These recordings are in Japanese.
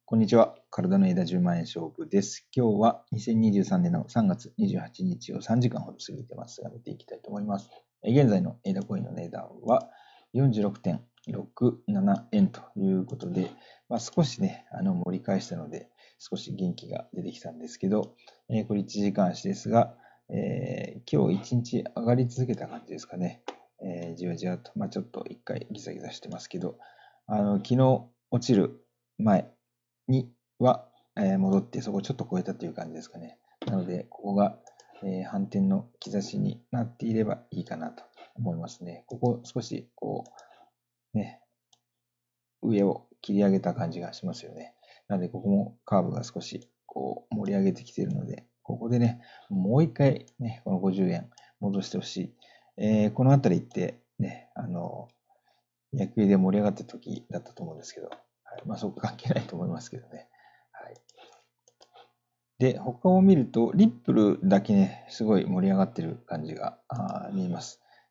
こんにちは。体の枝10万円勝負です。今日は2023年の3月28日を3時間ほど過ぎてますが、見ていきたいと思います。現在の枝コインの値段は46.67 円ということで、少しね、盛り返したので、少し元気が出てきたんですけど、これ1時間足ですが、今日1日上がり続けた感じですかね。じわじわと、ちょっと1回ギザギザしてますけど、昨日落ちる前には、戻ってそこをちょっと超えたという感じですかね。なので、ここが、反転の兆しになっていればいいかなと思いますね。ここ少しね、上を切り上げた感じがしますよね。なので、ここもカーブが少し盛り上げてきているので、ここでね、もう一回ね、この50円戻してほしい。この辺りってね、野球で盛り上がった時だったと思うんですけど、はい、そこ関係ないと思いますけどね。はい。で、他を見ると、リップルだけね、すごい盛り上がってる感じが見えます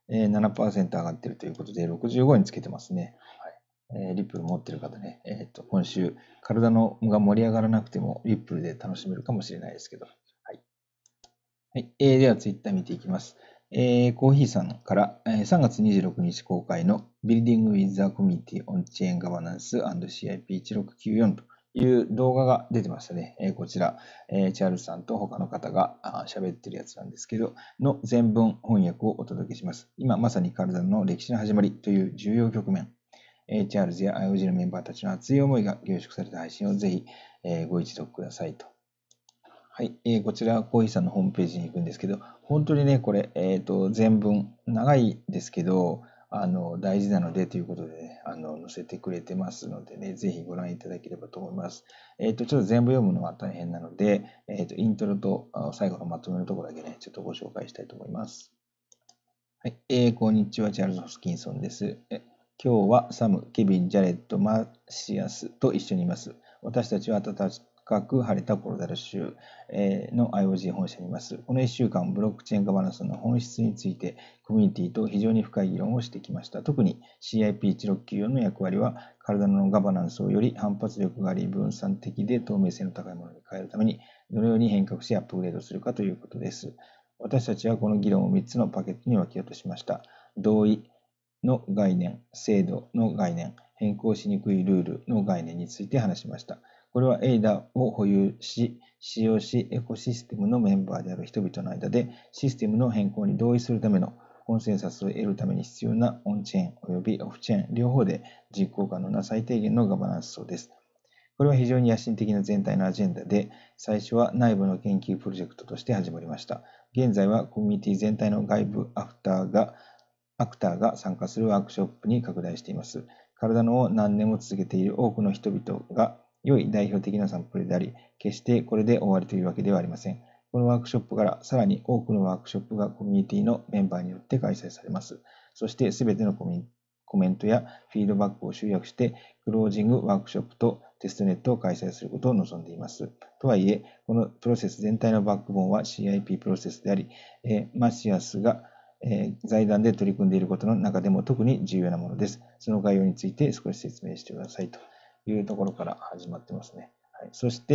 。7% 上がってるということで、65円つけてますね。はい。リップル持ってる方ね、今週、体のが盛り上がらなくても、リップルで楽しめるかもしれないですけど。はい。はい。では、ツイッター見ていきます。コーヒーさんから、3月26日公開の Building with the Community on Chain Governance and CIP1694 という動画が出てましたね。こちら、チャールズさんと他の方が喋ってるやつなんですけど、の全文翻訳をお届けします。今まさにカルダの歴史の始まりという重要局面。チャールズや IOG のメンバーたちの熱い思いが凝縮された配信をぜひ、ご一読くださいと。はい、こちら、コーヒーさんのホームページに行くんですけど、本当にね、これ、全文、長いですけど、大事なのでということでね、載せてくれてますのでね、ぜひご覧いただければと思います。ちょっと全部読むのは大変なので、イントロと最後のまとめのところだけね、ちょっとご紹介したいと思います。はい、こんにちは、チャールズ・ホスキンソンです。今日はサム、ケビン、ジャレット、マーシアスと一緒にいます。私たちは暖かく晴れたコロラド州の IOG 本社にいます。この1週間、ブロックチェーンガバナンスの本質についてコミュニティと非常に深い議論をしてきました。特に CIP1694 の役割は、体のガバナンスをより反発力があり、分散的で透明性の高いものに変えるために、どのように変革しアップグレードするかということです。私たちはこの議論を3つのパケットに分けようとしました。同意の概念、制度の概念、変更しにくいルールの概念について話しました。これは ADA を保有し、使用し、エコシステムのメンバーである人々の間でシステムの変更に同意するためのコンセンサスを得るために必要なオンチェーン及びオフチェーン両方で実行可能な最低限のガバナンス層です。これは非常に野心的な全体のアジェンダで、最初は内部の研究プロジェクトとして始まりました。現在はコミュニティ全体の外部アクターが参加するワークショップに拡大しています。体のを何年も続けている多くの人々が良い代表的なサンプルであり、決してこれで終わりというわけではありません。このワークショップからさらに多くのワークショップがコミュニティのメンバーによって開催されます。そしてすべてのコメントやフィードバックを集約して、クロージングワークショップとテストネットを開催することを望んでいます。とはいえ、このプロセス全体のバックボーンは CIP プロセスであり、マシアスが財団で取り組んでいることの中でも特に重要なものです。その概要について少し説明してくださいというところから始まってますね。はい、そして、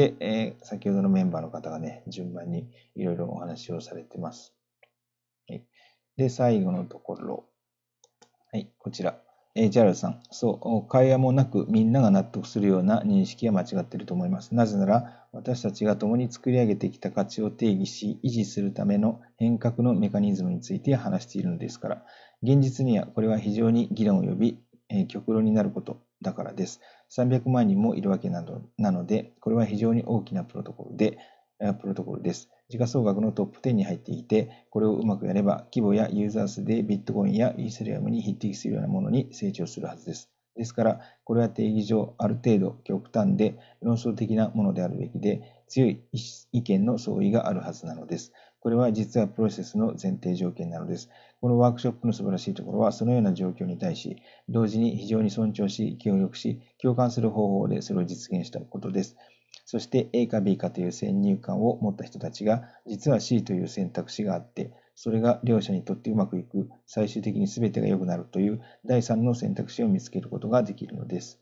先ほどのメンバーの方がね、順番にいろいろお話をされてます。はい、で、最後のところ、はい、こちら。ジャラルさん、そう、会話もなくみんなが納得するような認識は間違っていると思います。なぜなら、私たちが共に作り上げてきた価値を定義し、維持するための変革のメカニズムについて話しているのですから、現実にはこれは非常に議論を呼び、極論になることだからです。300万人もいるわけなので、これは非常に大きなプロトコルです。時価総額のトップ10に入っていて、これをうまくやれば、規模やユーザー数でビットコインやイーサリアムに匹敵するようなものに成長するはずです。ですから、これは定義上、ある程度極端で論争的なものであるべきで、強い意見の相違があるはずなのです。これは実はプロセスの前提条件なのです。このワークショップの素晴らしいところは、そのような状況に対し、同時に非常に尊重し、協力し、共感する方法でそれを実現したことです。そして A か B かという先入観を持った人たちが、実は C という選択肢があって、それが両者にとってうまくいく、最終的に全てが良くなるという第三の選択肢を見つけることができるのです。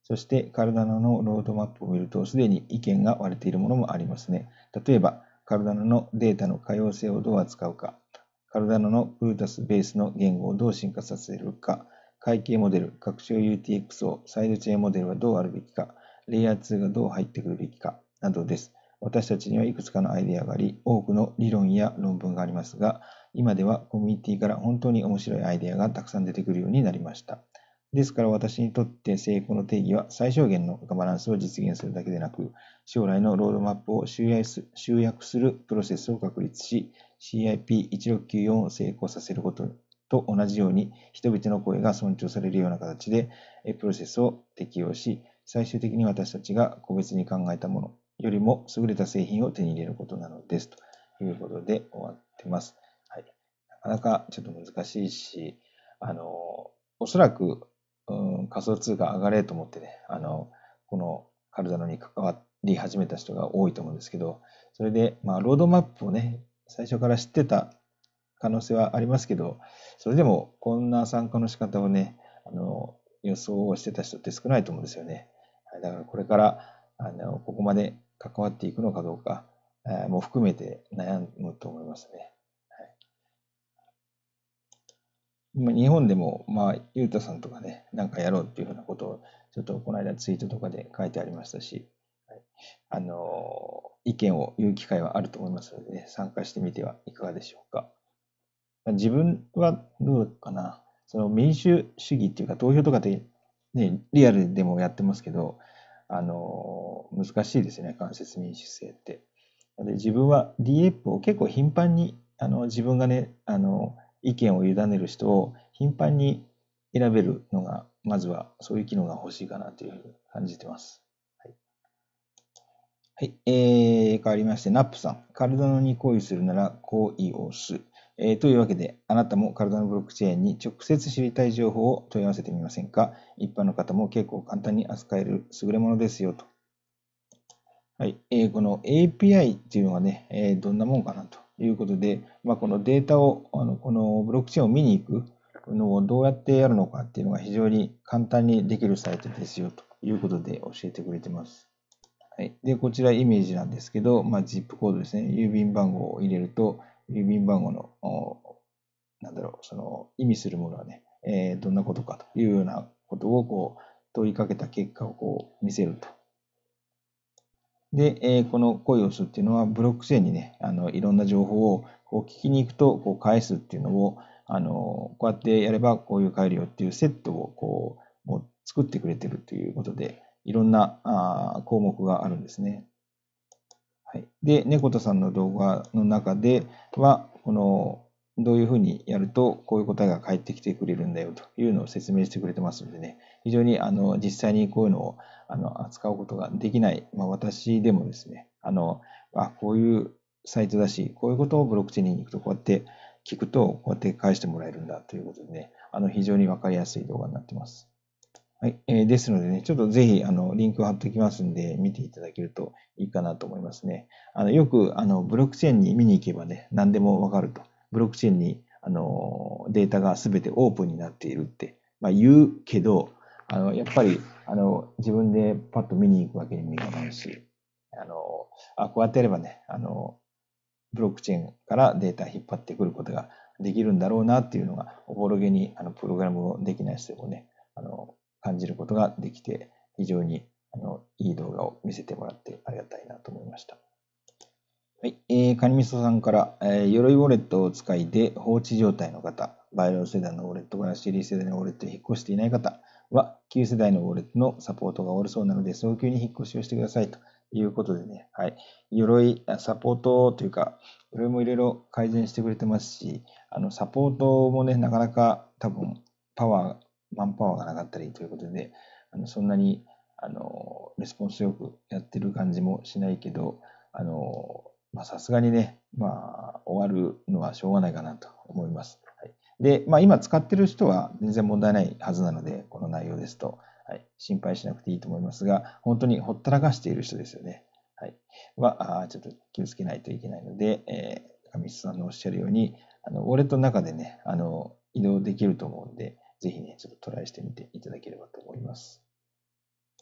そしてカルダノのロードマップを見ると、すでに意見が割れているものもありますね。例えば、カルダノのデータの可用性をどう扱うか、カルダノの Brutus ベースの言語をどう進化させるか、会計モデル、拡張 UTXO、サイドチェーンモデルはどうあるべきか、レイヤー2がどう入ってくるべきか、などです。私たちにはいくつかのアイデアがあり、多くの理論や論文がありますが、今ではコミュニティから本当に面白いアイデアがたくさん出てくるようになりました。ですから私にとって成功の定義は最小限のガバナンスを実現するだけでなく、将来のロードマップを集約するプロセスを確立し、CIP1694 を成功させることと同じように、人々の声が尊重されるような形でプロセスを適用し、最終的に私たちが個別に考えたものよりも優れた製品を手に入れることなのです。ということで終わってます。はい、なかなかちょっと難しいし、おそらく、仮想通貨上がれと思ってね、このカルダノに関わり始めた人が多いと思うんですけど、それで、まあ、ロードマップをね、最初から知ってた可能性はありますけど、それでもこんな参加の仕方をね、予想をしてた人って少ないと思うんですよね。だからこれから、ここまで関わっていくのかどうか、も含めて悩むと思いますね。今日本でも、まあ、ゆうたさんとかね、なんかやろうっていうふうなことを、ちょっとこの間ツイートとかで書いてありましたし、はい、意見を言う機会はあると思いますのでね、参加してみてはいかがでしょうか。自分はどうかな、その民主主義っていうか投票とかで、ね、リアルでもやってますけど、難しいですね、間接民主制って。で、自分は DApp を結構頻繁に、自分がね、意見を委ねる人を頻繁に選べるのが、まずはそういう機能が欲しいかなというふうに感じてます。はい。はい。変わりまして、ナップさん。カルダノに行為するなら行為をす。というわけで、あなたもカルダノブロックチェーンに直接知りたい情報を問い合わせてみませんか？一般の方も結構簡単に扱える優れものですよと。はい。この API っていうのがね、どんなもんかなということで、まあ、このデータを、このブロックチェーンを見に行くのをどうやってやるのかっていうのが非常に簡単にできるサイトですよということで教えてくれてます。はい。で、こちらイメージなんですけど、まあ、ZIP コードですね。郵便番号を入れると、郵便番号の、なんだろう、その意味するものはね、どんなことかというようなことをこう問いかけた結果をこう見せると。で、このコイオスっていうのはブロックチェーンにね、いろんな情報をこう聞きに行くとこう返すっていうのを、こうやってやればこういう返るよっていうセットをこう、もう作ってくれてるということで、いろんな項目があるんですね。はい。で、猫田さんの動画の中では、この、どういうふうにやると、こういう答えが返ってきてくれるんだよというのを説明してくれてますのでね、非常に実際にこういうのを扱うことができない、まあ、私でもですね、こういうサイトだし、こういうことをブロックチェーンに行くと、こうやって聞くと、こうやって返してもらえるんだということでね、非常にわかりやすい動画になってます。はい。ですのでね、ちょっとぜひ、リンクを貼っておきますんで、見ていただけるといいかなと思いますね。よく、ブロックチェーンに見に行けばね、何でもわかると。ブロックチェーンに、データがすべてオープンになっているって、まあ、言うけど、やっぱり、自分でパッと見に行くわけにもいかないし、こうやってやればね、ブロックチェーンからデータ引っ張ってくることができるんだろうなっていうのが、おぼろげに、プログラムをできない人でもね、感じることができて、非常にいい動画を見せてもらってありがたいなと思いました。はい。カニミソさんから、鎧ウォレットを使いで放置状態の方、バイオ世代のウォレットからシリー世代のウォレットへ引っ越していない方は、旧世代のウォレットのサポートが終わるそうなので、早急に引っ越しをしてくださいということでね、はい。鎧、サポートというか、鎧もいろいろ改善してくれてますし、サポートもね、なかなか多分、マンパワーがなかったりということで、そんなに、レスポンスよくやってる感じもしないけど、まあ、さすがにね、まあ、終わるのはしょうがないかなと思います。はい、で、まあ、今使ってる人は全然問題ないはずなので、この内容ですと、はい、心配しなくていいと思いますが、本当にほったらかしている人ですよね。はい、ちょっと気をつけないといけないので、上須さんのおっしゃるように、ウォレットの中でね、移動できると思うので、ぜひね、ちょっとトライしてみていただければと思います。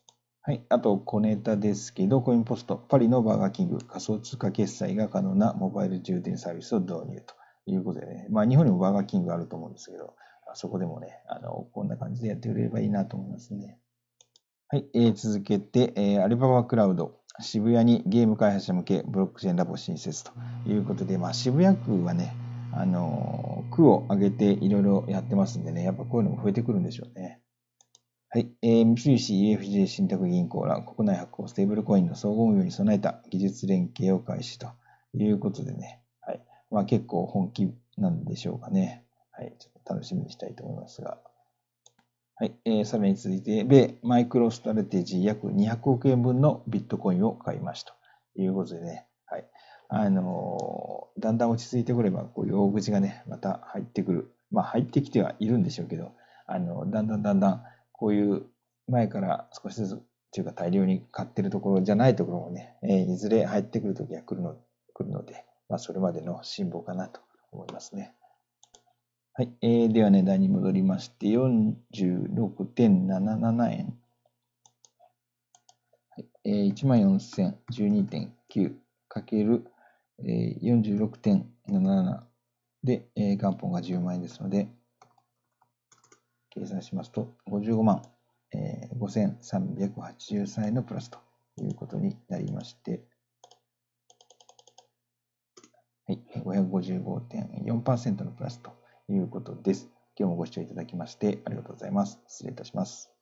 はい。あと、小ネタですけど、コインポスト、パリのバーガーキング、仮想通貨決済が可能なモバイル充電サービスを導入ということでね、まあ、日本にもバーガーキングあると思うんですけど、そこでもね、こんな感じでやってくれればいいなと思いますね。はい。続けて、アリババクラウド、渋谷にゲーム開発者向けブロックチェーンラボ新設ということで、まあ、渋谷区はね、区を挙げていろいろやってますんでね、やっぱこういうのも増えてくるんでしょうね。はい。三菱 UFJ 信託銀行ら国内発行ステーブルコインの総合運用に備えた技術連携を開始ということでね。はい。まあ結構本気なんでしょうかね。はい。ちょっと楽しみにしたいと思いますが。はい。さらに続いて、米マイクロストラテジー約200億円分のビットコインを買いましたということでね。はい。だんだん落ち着いてくれば、こういう大口がね、また入ってくる。まあ入ってきてはいるんでしょうけど、だんだん、こういう前から少しずつ、というか大量に買ってるところじゃないところもね、いずれ入ってくるときは来るので、まあそれまでの辛抱かなと思いますね。はい。では値段に戻りまして、46.77円。はい、14,012.9 かける46.77で、元本が10万円ですので、計算しますと55万、5,383円のプラスということになりまして、はい、555.4% のプラスということです。今日もご視聴いただきましてありがとうございます。失礼いたします。